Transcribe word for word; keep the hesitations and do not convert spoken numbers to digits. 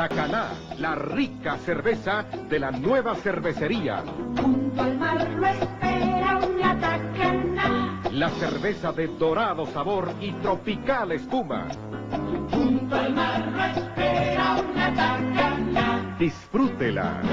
Tacaná, la rica cerveza de la nueva cervecería. Junto al mar lo espera una Tacaná. La cerveza de dorado sabor y tropical espuma. Junto al mar lo espera una Tacaná. Disfrútela.